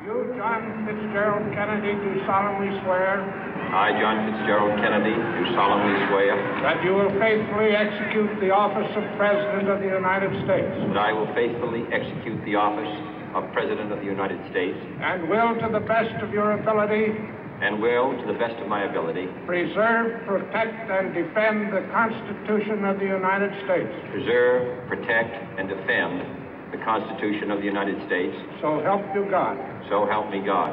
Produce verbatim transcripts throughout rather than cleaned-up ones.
You, John Fitzgerald Kennedy, do solemnly swear. I, John Fitzgerald Kennedy, do solemnly swear. That you will faithfully execute the office of President of the United States. That I will faithfully execute the office of President of the United States. And will, to the best of your ability. And will, to the best of my ability. Preserve, protect, and defend the Constitution of the United States. Preserve, protect, and defend the Constitution of the United States. So help you God. So help me God.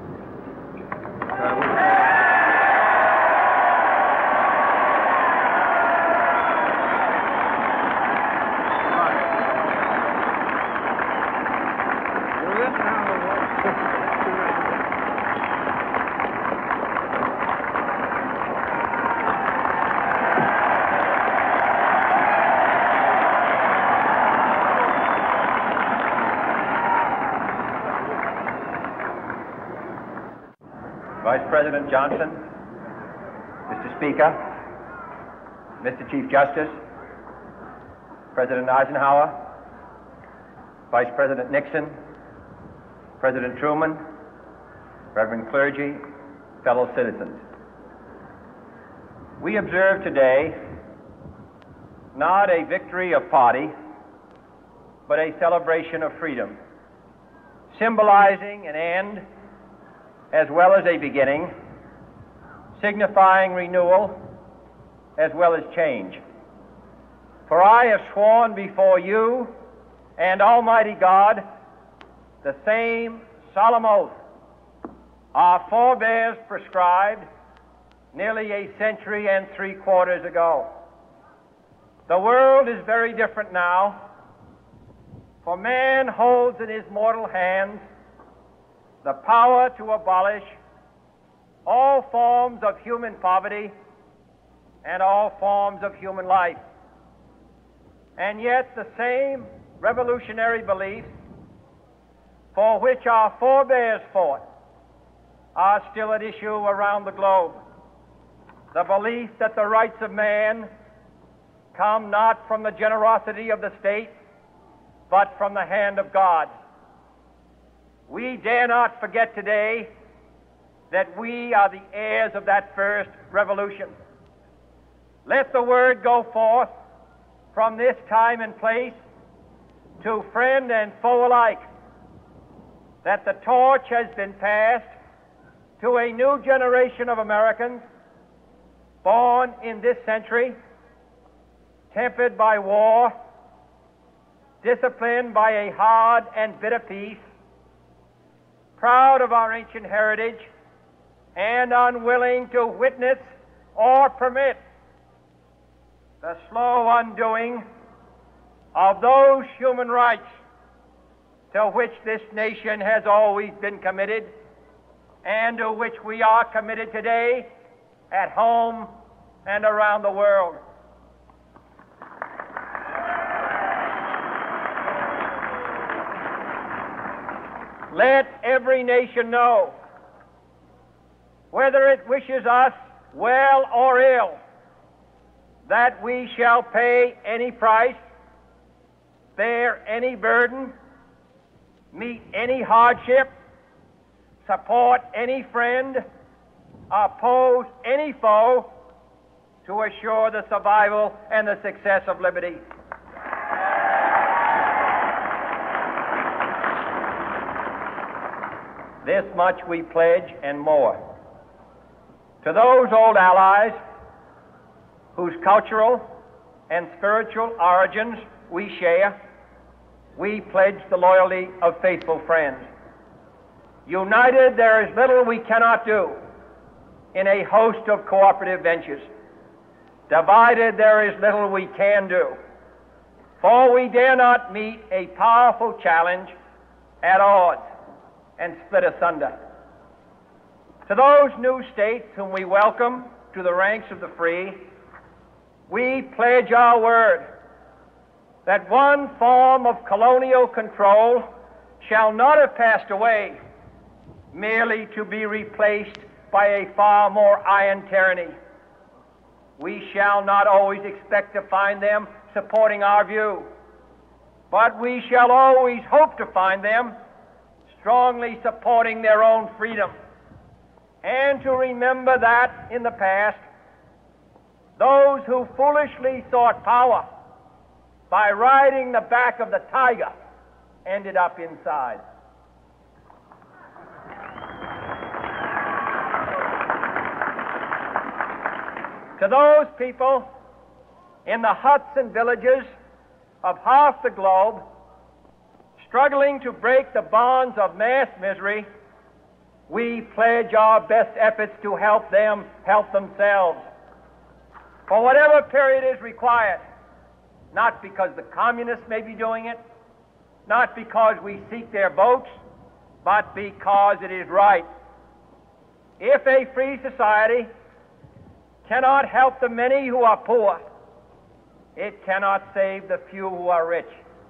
Vice President Johnson, Mister Speaker, Mister Chief Justice, President Eisenhower, Vice President Nixon, President Truman, Reverend clergy, fellow citizens. We observe today not a victory of party, but a celebration of freedom, symbolizing an end as well as a beginning, signifying renewal as well as change. For I have sworn before you and Almighty God the same solemn oath our forebears prescribed nearly a century and three quarters ago. The world is very different now, for man holds in his mortal hands the power to abolish all forms of human poverty and all forms of human life. And yet the same revolutionary beliefs for which our forebears fought are still at issue around the globe. The belief that the rights of man come not from the generosity of the state, but from the hand of God. We dare not forget today that we are the heirs of that first revolution. Let the word go forth from this time and place to friend and foe alike that the torch has been passed to a new generation of Americans born in this century, tempered by war, disciplined by a hard and bitter peace, proud of our ancient heritage, and unwilling to witness or permit the slow undoing of those human rights to which this nation has always been committed and to which we are committed today at home and around the world. Let every nation know, whether it wishes us well or ill, that we shall pay any price, bear any burden, meet any hardship, support any friend, oppose any foe to assure the survival and the success of liberty. This much we pledge and more. To those old allies whose cultural and spiritual origins we share, we pledge the loyalty of faithful friends. United, there is little we cannot do in a host of cooperative ventures. Divided, there is little we can do, for we dare not meet a powerful challenge at odds and split asunder. To those new states whom we welcome to the ranks of the free, we pledge our word that one form of colonial control shall not have passed away merely to be replaced by a far more iron tyranny. We shall not always expect to find them supporting our view, but we shall always hope to find them strongly supporting their own freedom, and to remember that in the past, those who foolishly sought power by riding the back of the tiger ended up inside. To those people in the huts and villages of half the globe struggling to break the bonds of mass misery, we pledge our best efforts to help them help themselves for whatever period is required, not because the communists may be doing it, not because we seek their votes, but because it is right. If a free society cannot help the many who are poor, it cannot save the few who are rich.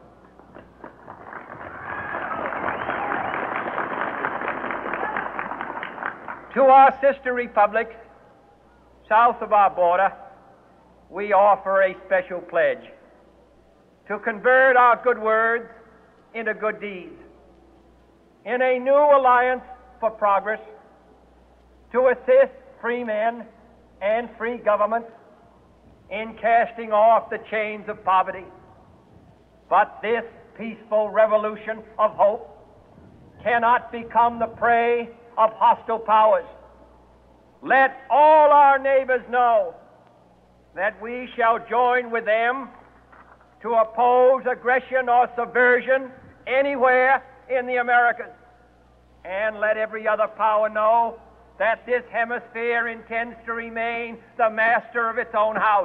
To our sister republics south of our border, we offer a special pledge to convert our good words into good deeds, in a new alliance for progress, to assist free men and free governments in casting off the chains of poverty. But this peaceful revolution of hope cannot become the prey of hostile powers. Let all our neighbors know that we shall join with them to oppose aggression or subversion anywhere in the Americas. And let every other power know that this hemisphere intends to remain the master of its own house.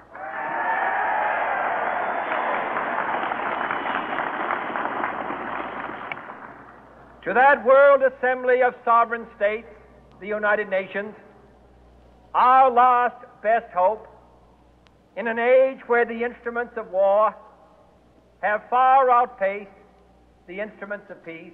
To that world assembly of sovereign states, the United Nations, our last best hope, in an age where the instruments of war have far outpaced the instruments of peace,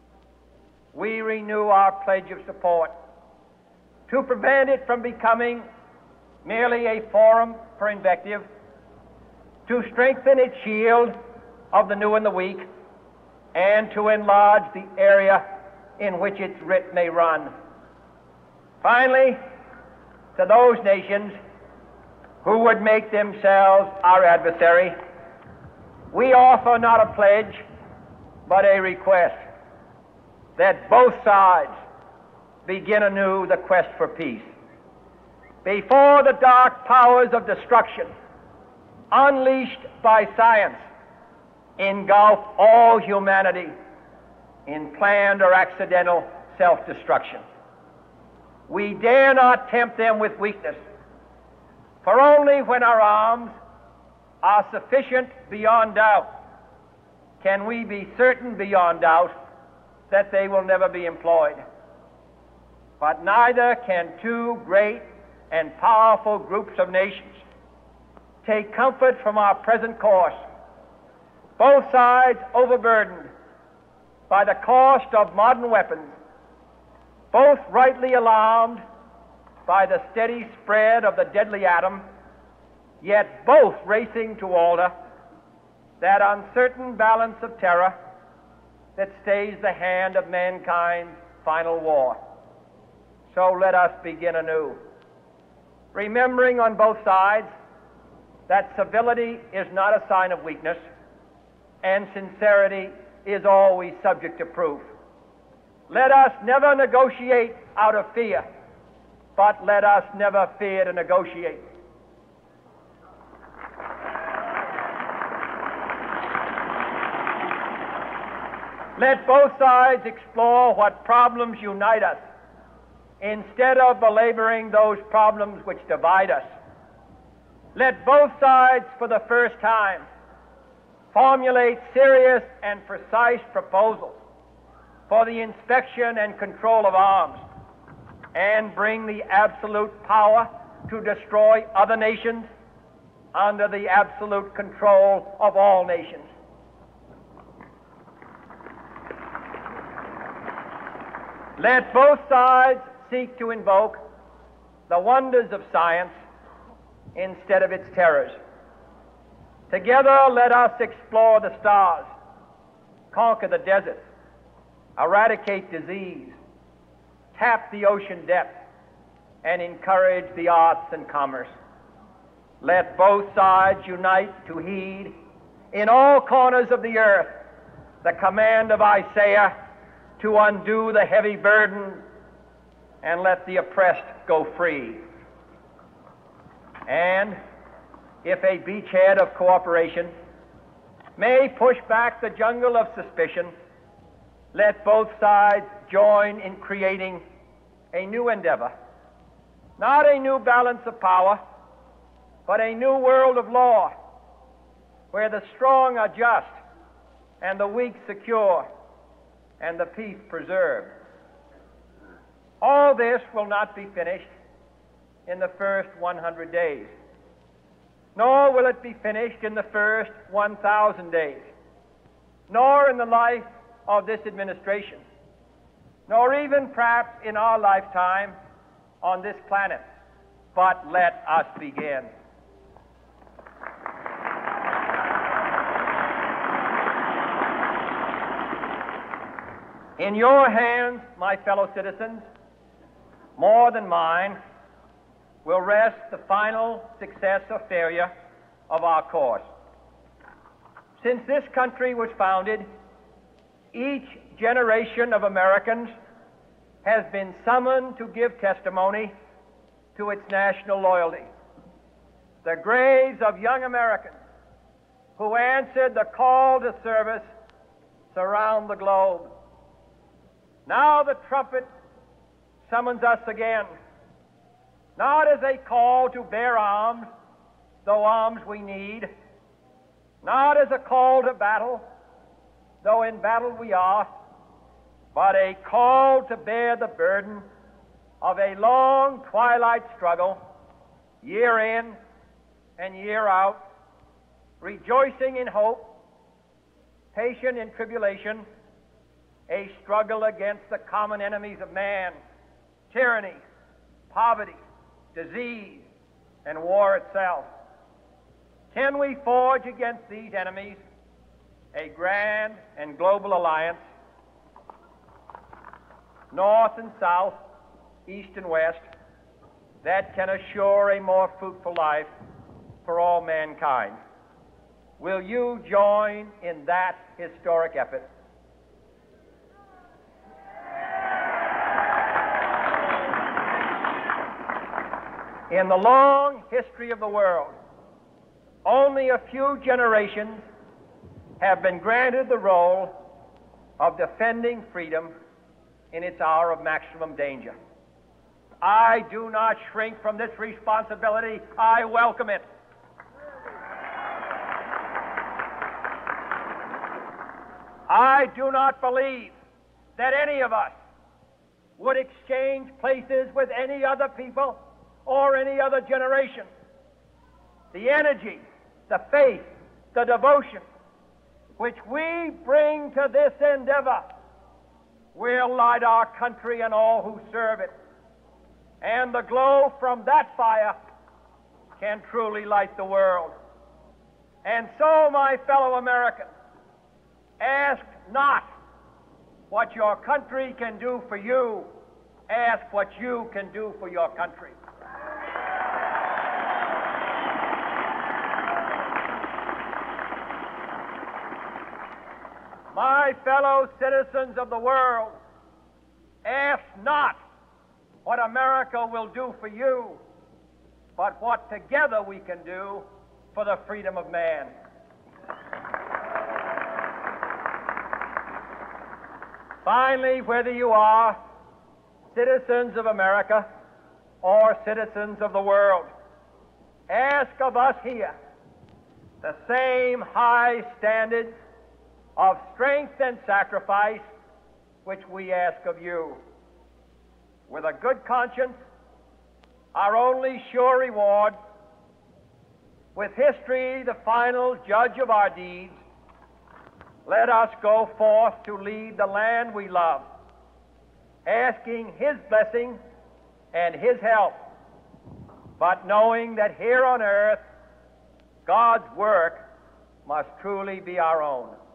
we renew our pledge of support to prevent it from becoming merely a forum for invective, to strengthen its shield of the new and the weak, and to enlarge the area in which its writ may run. Finally, to those nations who would make themselves our adversary, we offer not a pledge, but a request that both sides begin anew the quest for peace. Before the dark powers of destruction, unleashed by science, engulf all humanity in planned or accidental self-destruction, we dare not tempt them with weakness, for only when our arms are sufficient beyond doubt can we be certain beyond doubt that they will never be employed. But neither can two great and powerful groups of nations take comfort from our present course, both sides overburdened by the cost of modern weapons, both rightly alarmed by the steady spread of the deadly atom, yet both racing to alter that uncertain balance of terror that stays the hand of mankind's final war. So let us begin anew, remembering on both sides that civility is not a sign of weakness, and sincerity is always subject to proof. Let us never negotiate out of fear, but let us never fear to negotiate. Let both sides explore what problems unite us, instead of belaboring those problems which divide us. Let both sides, for the first time, formulate serious and precise proposals for the inspection and control of arms, and bring the absolute power to destroy other nations under the absolute control of all nations. Let both sides seek to invoke the wonders of science instead of its terrors. Together, let us explore the stars, conquer the deserts, eradicate disease, tap the ocean depths, and encourage the arts and commerce. Let both sides unite to heed in all corners of the earth the command of Isaiah to undo the heavy burden and let the oppressed go free. And if a beachhead of cooperation may push back the jungle of suspicion, let both sides join in creating a new endeavor, not a new balance of power, but a new world of law, where the strong are just and the weak secure and the peace preserved. All this will not be finished in the first one hundred days, nor will it be finished in the first one thousand days, nor in the life of this administration, nor even perhaps in our lifetime on this planet. But let us begin. In your hands, my fellow citizens, more than mine, will rest the final success or failure of our course. Since this country was founded, each generation of Americans has been summoned to give testimony to its national loyalty. The graves of young Americans who answered the call to service surround the globe. Now the trumpet summons us again, not as a call to bear arms, though arms we need, not as a call to battle, though in battle we are, but a call to bear the burden of a long twilight struggle, year in and year out, rejoicing in hope, patient in tribulation, a struggle against the common enemies of man, tyranny, poverty, disease, and war itself. Can we forge against these enemies a grand and global alliance, north and south, east and west, that can assure a more fruitful life for all mankind? Will you join in that historic effort? In the long history of the world, only a few generations have been granted the role of defending freedom in its hour of maximum danger. I do not shrink from this responsibility. I welcome it. I do not believe that any of us would exchange places with any other people or any other generation. The energy, the faith, the devotion which we bring to this endeavor will light our country and all who serve it. And the glow from that fire can truly light the world. And so, my fellow Americans, ask not what your country can do for you, ask what you can do for your country. My fellow citizens of the world, ask not what America will do for you, but what together we can do for the freedom of man. Finally, whether you are citizens of America or citizens of the world, ask of us here the same high standards of strength and sacrifice which we ask of you. With a good conscience, our only sure reward, with history the final judge of our deeds, let us go forth to lead the land we love, asking His blessing and His help, but knowing that here on earth God's work must truly be our own.